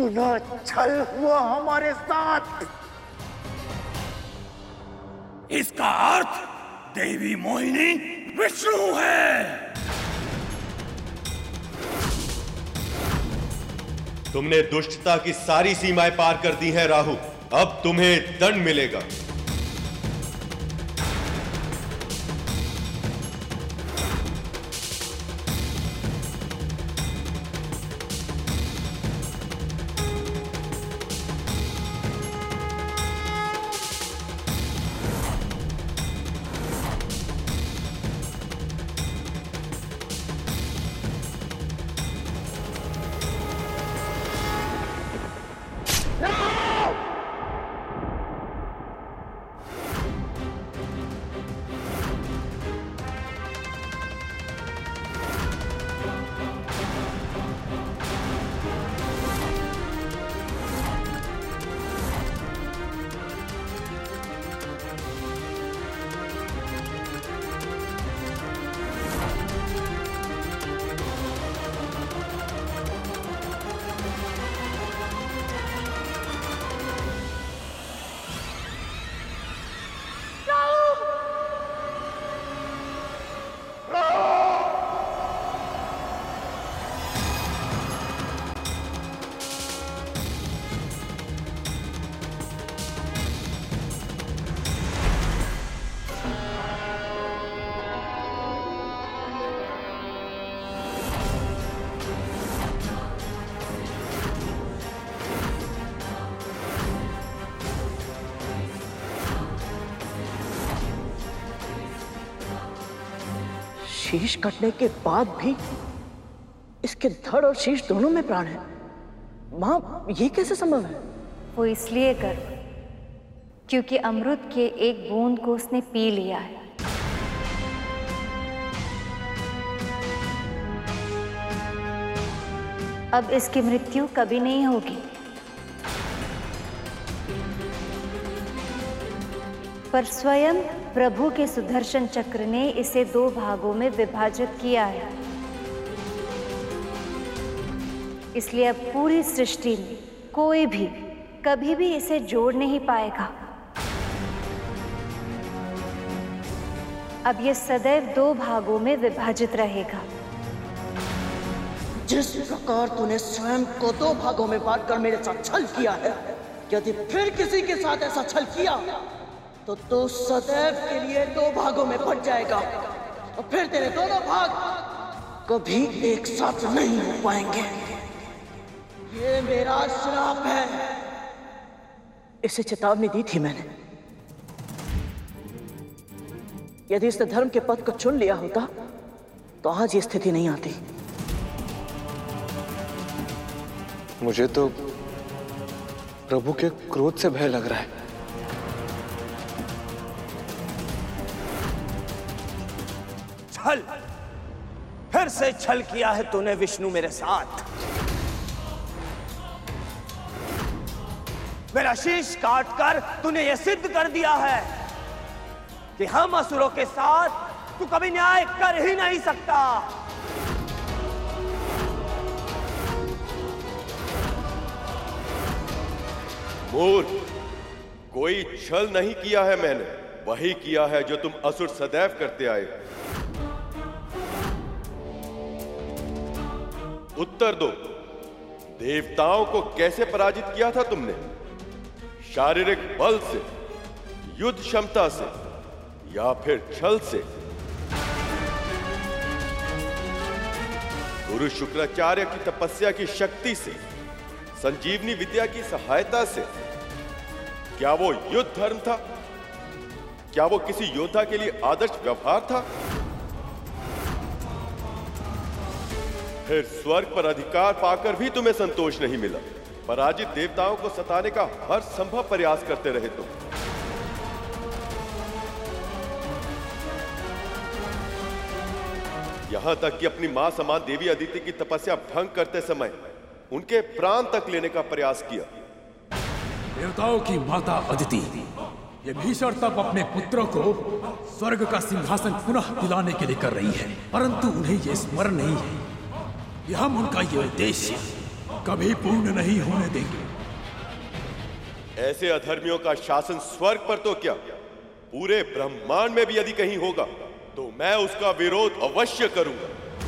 इतना छल हुआ हमारे साथ। इसका अर्थ देवी मोहिनी विष्णु है। तुमने दुष्टता की सारी सीमाएं पार कर दी हैं राहु, अब तुम्हें दंड मिलेगा। शीश कटने के बाद भी इसके धड़ और शीश दोनों में प्राण है। माँ, ये कैसे संभव है? वो इसलिए कर क्योंकि अमृत के एक बूंद को उसने पी लिया है। अब इसकी मृत्यु कभी नहीं होगी, पर स्वयं प्रभु के सुदर्शन चक्र ने इसे 2 भागों में विभाजित किया है। इसलिए अब पूरी सृष्टि में कोई भी कभी भी इसे जोड़ नहीं पाएगा। अब ये सदैव 2 भागों में विभाजित रहेगा। जिस प्रकार तूने स्वयं को 2 भागों में बांटकर मेरे साथ छल किया है, यदि फिर किसी के साथ ऐसा छल किया तो तू सदैव के लिए 2 भागों में बट जाएगा और फिर तेरे दोनों भाग कभी एक साथ नहीं हो पाएंगे। ये मेरा श्राप है। इसे चेतावनी दी थी मैंने। यदि इसने धर्म के पथ को चुन लिया होता तो आज ये स्थिति नहीं आती। मुझे तो प्रभु के क्रोध से भय लग रहा है। छल, फिर से छल किया है तूने विष्णु मेरे साथ। मेरा शीश काटकर तूने यह सिद्ध कर दिया है कि हम असुरों के साथ तू कभी न्याय कर ही नहीं सकता। मूर्ख, कोई छल नहीं किया है मैंने, वही किया है जो तुम असुर सदैव करते आए। उत्तर दो, देवताओं को कैसे पराजित किया था तुमने? शारीरिक बल से, युद्ध क्षमता से, या फिर छल से? गुरु शुक्राचार्य की तपस्या की शक्ति से, संजीवनी विद्या की सहायता से? क्या वो युद्ध धर्म था? क्या वो किसी योद्धा के लिए आदर्श व्यवहार था? फिर स्वर्ग पर अधिकार पाकर भी तुम्हें संतोष नहीं मिला। पराजित देवताओं को सताने का हर संभव प्रयास करते रहे तुम। यहां तक कि अपनी मां समान देवी अदिति की तपस्या भंग करते समय उनके प्राण तक लेने का प्रयास किया। देवताओं की माता अदिति ये भीषण तप अपने पुत्रों को स्वर्ग का सिंहासन पुनः दिलाने के लिए कर रही है, परंतु उन्हें यह स्मरण नहीं है कि हम उनका ये उद्देश्य कभी पूर्ण नहीं होने देंगे। ऐसे अधर्मियों का शासन स्वर्ग पर तो क्या, पूरे ब्रह्मांड में भी यदि कहीं होगा तो मैं उसका विरोध अवश्य करूंगा।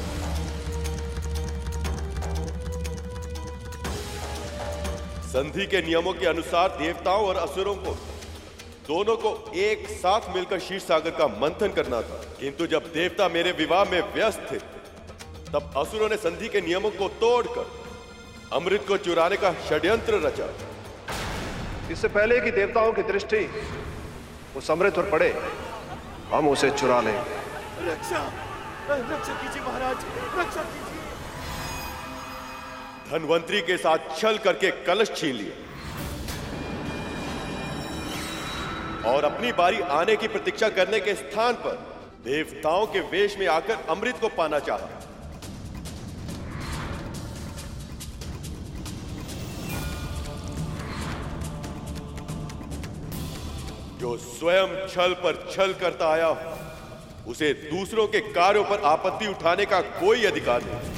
संधि के नियमों के अनुसार देवताओं और असुरों को दोनों को एक साथ मिलकर क्षीर सागर का मंथन करना था, किंतु जब देवता मेरे विवाह में व्यस्त थे तब असुरों ने संधि के नियमों को तोड़कर अमृत को चुराने का षड्यंत्र रचा। इससे पहले कि देवताओं की दृष्टि उस अमृत पर पड़े, हम उसे चुरा लें। रक्षा कीजिए महाराज, रक्षा कीजिए। धनवंतरी के साथ छल करके कलश छीन लिए और अपनी बारी आने की प्रतीक्षा करने के स्थान पर देवताओं के वेश में आकर अमृत को पाना चाहा। जो स्वयं छल पर छल करता आया हो, उसे दूसरों के कार्यों पर आपत्ति उठाने का कोई अधिकार नहीं।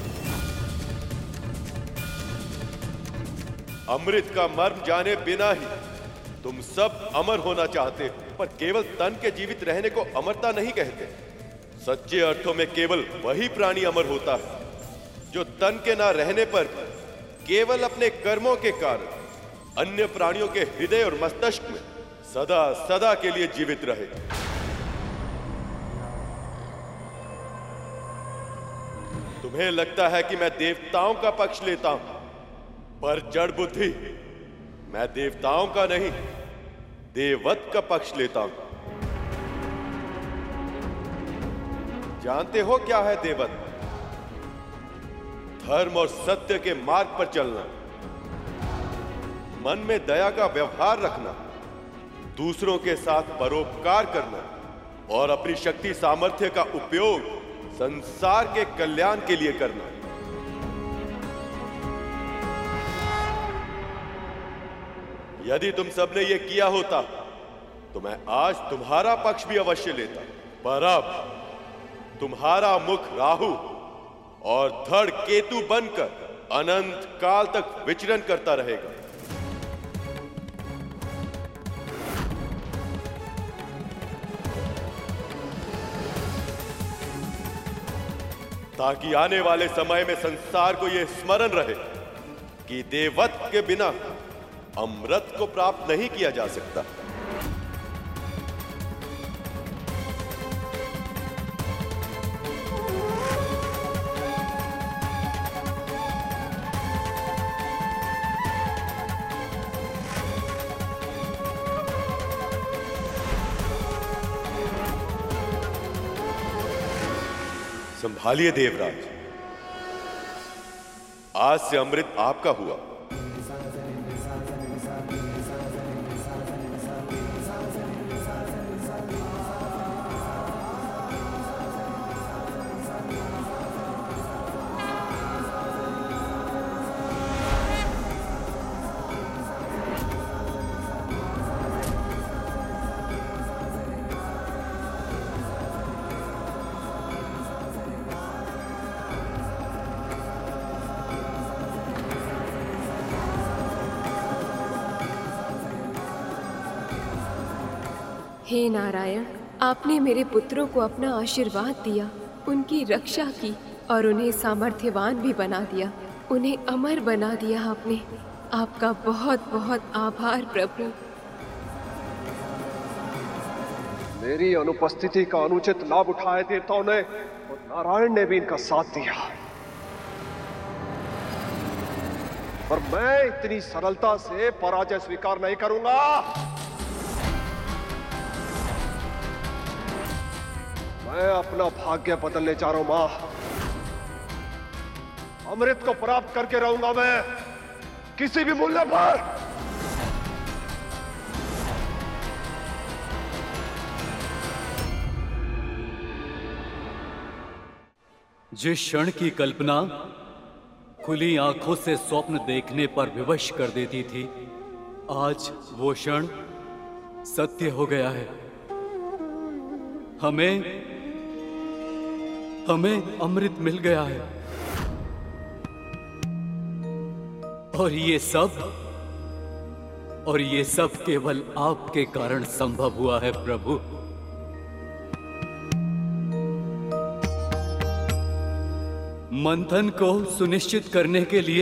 अमृत का मर्म जाने बिना ही तुम सब अमर होना चाहते हो, पर केवल तन के जीवित रहने को अमरता नहीं कहते। सच्चे अर्थों में केवल वही प्राणी अमर होता है जो तन के ना रहने पर केवल अपने कर्मों के कारण अन्य प्राणियों के हृदय और मस्तिष्क में सदा सदा के लिए जीवित रहे। तुम्हें लगता है कि मैं देवताओं का पक्ष लेता हूं, पर जड़ बुद्धि, मैं देवताओं का नहीं, देववत का पक्ष लेता हूं। जानते हो क्या है देववत? धर्म और सत्य के मार्ग पर चलना, मन में दया का व्यवहार रखना, दूसरों के साथ परोपकार करना और अपनी शक्ति सामर्थ्य का उपयोग संसार के कल्याण के लिए करना। यदि तुम सबने ये किया होता तो मैं आज तुम्हारा पक्ष भी अवश्य लेता, पर अब तुम्हारा मुख राहु और धड़ केतु बनकर अनंत काल तक विचरण करता रहेगा। ताकि आने वाले समय में संसार को यह स्मरण रहे कि देववत के बिना अमृत को प्राप्त नहीं किया जा सकता। संभालिए देवराज, आज से अमृत आपका हुआ। हे नारायण, आपने मेरे पुत्रों को अपना आशीर्वाद दिया, उनकी रक्षा की और उन्हें सामर्थ्यवान भी बना दिया, उन्हें अमर बना दिया आपने। आपका बहुत बहुत आभार प्रभु। मेरी अनुपस्थिति का अनुचित लाभ उठाए देवताओं ने और नारायण ने भी इनका साथ दिया, पर मैं इतनी सरलता से पराजय स्वीकार नहीं करूंगा। मैं अपना भाग्य बदलने जा रहा हूं मां। अमृत को प्राप्त करके रहूंगा मैं, किसी भी मूल्य पर। जिस क्षण की कल्पना खुली आंखों से स्वप्न देखने पर विवश कर देती थी, आज वो क्षण सत्य हो गया है। हमें अमृत मिल गया है। और ये सब केवल आपके कारण संभव हुआ है प्रभु। मंथन को सुनिश्चित करने के लिए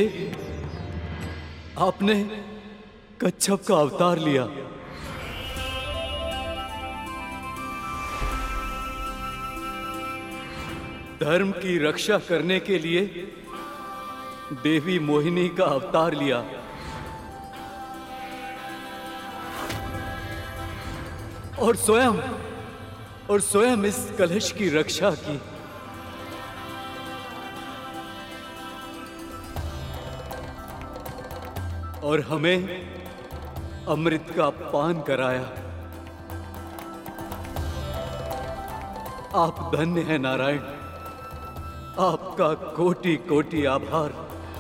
आपने कच्छप का अवतार लिया। धर्म की रक्षा करने के लिए देवी मोहिनी का अवतार लिया। और स्वयं इस कलश की रक्षा की। और हमें अमृत का पान कराया। आप धन्य हैं नारायण, आपका कोटि कोटि आभार।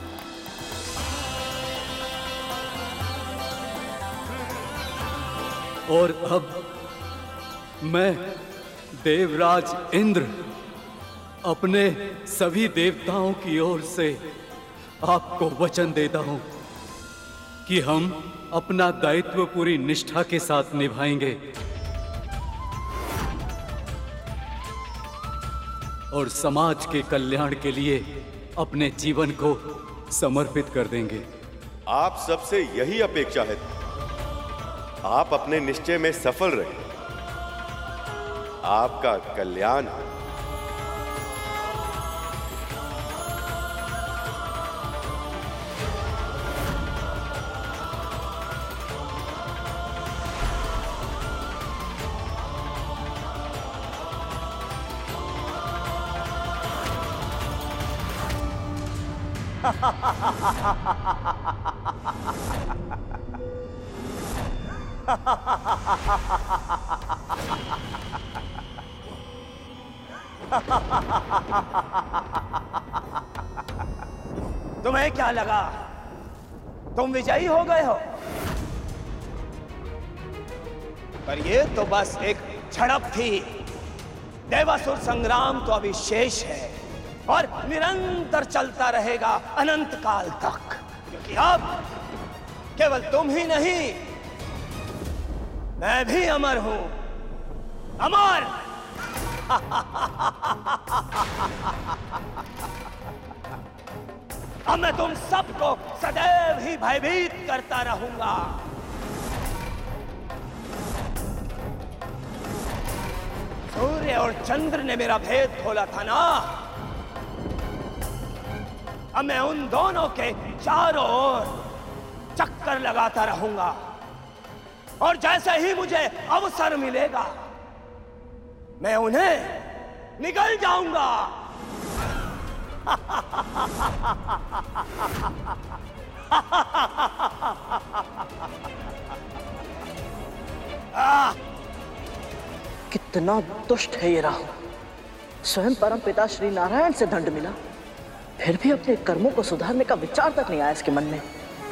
और अब मैं देवराज इंद्र अपने सभी देवताओं की ओर से आपको वचन देता हूं कि हम अपना दायित्व पूरी निष्ठा के साथ निभाएंगे और समाज के कल्याण के लिए अपने जीवन को समर्पित कर देंगे। आप सबसे यही अपेक्षा है, आप अपने निश्चय में सफल रहें। आपका कल्याण है। तुम्हें क्या लगा तुम विजयी हो गए हो? पर ये तो बस एक झड़प थी। देवासुर संग्राम तो अभी शेष है और निरंतर चलता रहेगा अनंत काल तक, क्योंकि अब केवल तुम ही नहीं, मैं भी अमर हूं। अमर अब मैं तुम सबको सदैव ही भयभीत करता रहूंगा। सूर्य और चंद्र ने मेरा भेद खोला था ना, अब मैं उन दोनों के चारों ओर चक्कर लगाता रहूंगा और जैसे ही मुझे अवसर मिलेगा मैं उन्हें निगल जाऊंगा। कितना दुष्ट है ये राहु। स्वयं परम पिता श्री नारायण से दंड मिला, फिर भी अपने कर्मों को सुधारने का विचार तक नहीं आया इसके मन में।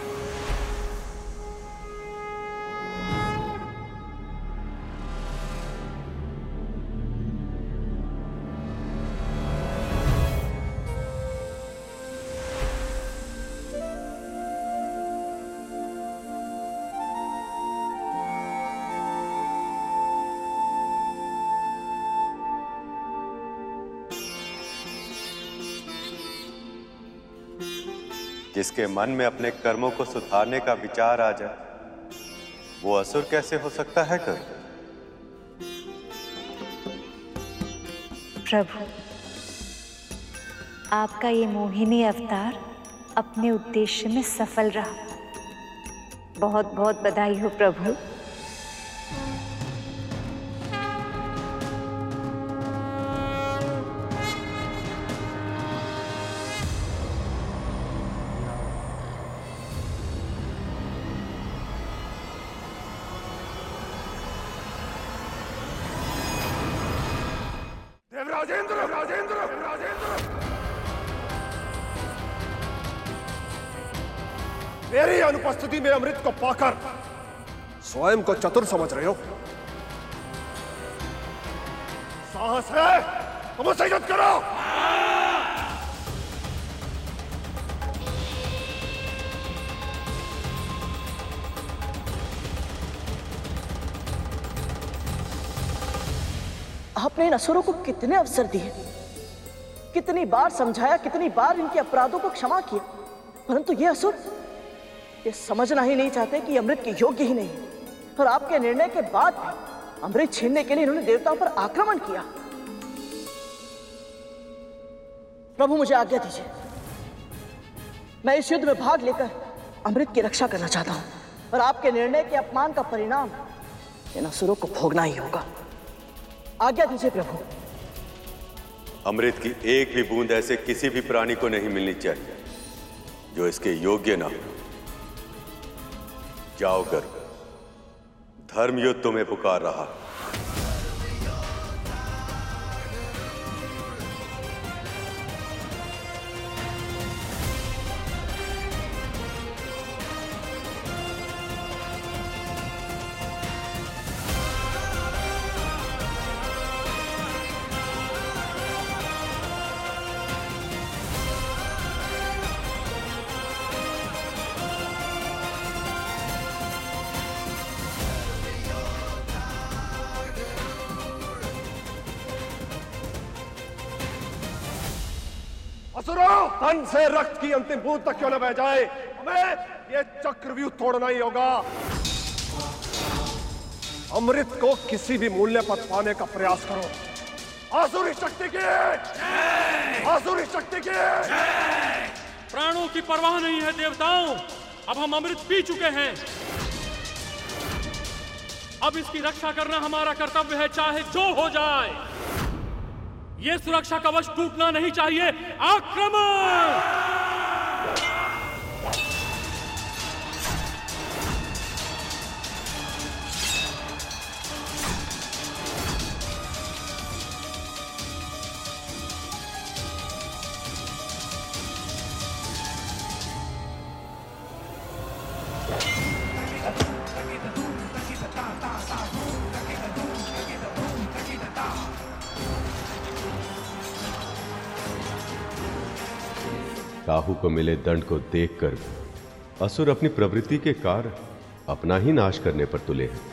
जिसके मन में अपने कर्मों को सुधारने का विचार आ जाए, वो असुर कैसे हो सकता है कर? प्रभु, आपका ये मोहिनी अवतार अपने उद्देश्य में सफल रहा। बहुत बहुत बधाई हो प्रभु। मेरी अनुपस्थिति में अमृत को पाकर स्वयं को चतुर समझ रहे हो? साहस है तो मुझसे युद्ध करो। आपने इन असुरों को कितने अवसर दिए, कितनी बार समझाया, कितनी बार इनके अपराधों को क्षमा किया, परंतु ये असुर ये समझना ही नहीं चाहते कि अमृत के योग्य ही नहीं। और आपके निर्णय के बाद भी अमृत छीनने के लिए इन्होंने देवताओं पर आक्रमण किया। प्रभु मुझे आज्ञा दीजिए, मैं इस युद्ध में भाग लेकर अमृत की रक्षा करना चाहता हूं, और आपके निर्णय के अपमान का परिणाम इन असुरों को भोगना ही होगा। आज्ञा दीजिए प्रभु। अमृत की एक भी बूंद ऐसे किसी भी प्राणी को नहीं मिलनी चाहिए जो इसके योग्य ना हो। जाओ गर्ग, धर्म युद्ध तुम्हें पुकार रहा। असुरों, तन से रक्त की अंतिम बूंद तक क्यों न बह जाए, हमें ये चक्रव्यूह तोड़ना ही होगा। अमृत को किसी भी मूल्य पर पाने का प्रयास करो। आसुरी शक्ति की, आसुरी शक्ति की। प्राणों की परवाह नहीं है देवताओं, अब हम अमृत पी चुके हैं। अब इसकी रक्षा करना हमारा कर्तव्य है, चाहे जो हो जाए। ये सुरक्षा कवच टूटना नहीं चाहिए। आक्रमण! राहु को मिले दंड को देखकर असुर अपनी प्रवृत्ति के कारण अपना ही नाश करने पर तुले हैं।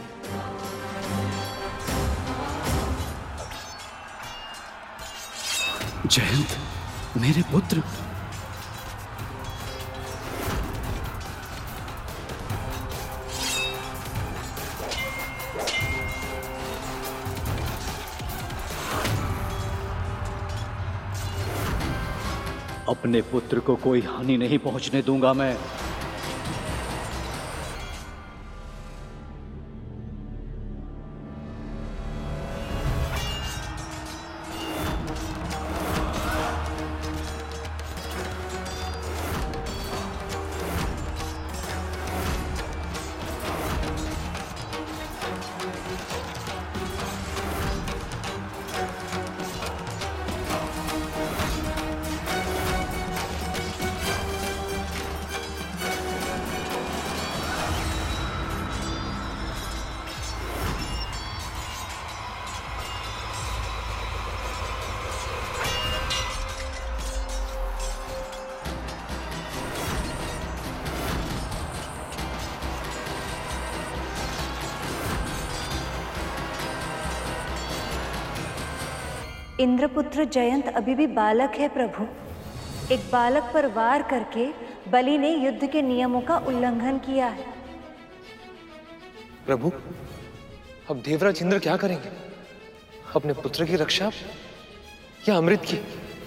जयंत, मेरे पुत्र, अपने पुत्र को कोई हानि नहीं पहुंचने दूंगा मैं। इंद्रपुत्र जयंत अभी भी बालक है प्रभु। एक बालक पर वार करके बलि ने युद्ध के नियमों का उल्लंघन किया है। प्रभु, अब देवराज इंद्र क्या करेंगे? अपने पुत्र की रक्षा या अमृत की?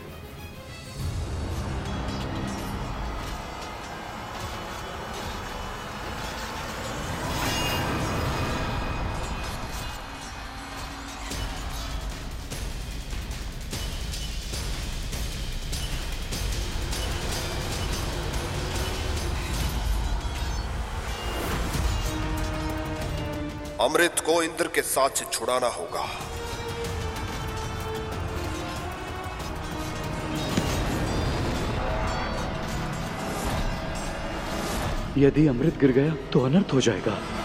अमृत को इंद्र के साथ से छुड़ाना होगा। यदि अमृत गिर गया तो अनर्थ हो जाएगा।